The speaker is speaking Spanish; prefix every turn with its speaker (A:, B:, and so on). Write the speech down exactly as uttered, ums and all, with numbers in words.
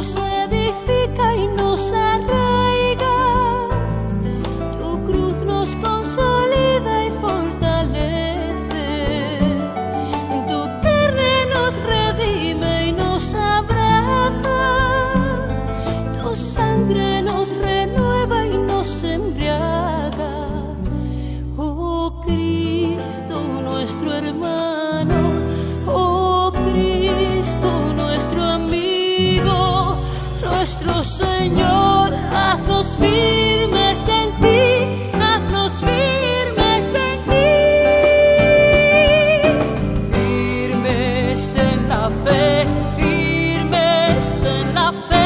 A: nos edifica y nos arraiga, tu cruz nos consolida y fortalece, tu carne nos redime y nos abraza, tu sangre nos renueva y nos embriaga. Oh Cristo, nuestro hermano, oh Cristo, nuestro amigo, nuestro Señor, haznos firmes en ti, haznos firmes en ti, firmes en la fe, firmes en la fe.